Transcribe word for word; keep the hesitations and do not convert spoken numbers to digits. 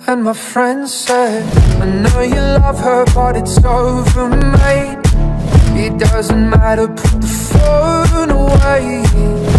And my friend said, I know you love her, but it's over, mate. It doesn't matter, put the phone away.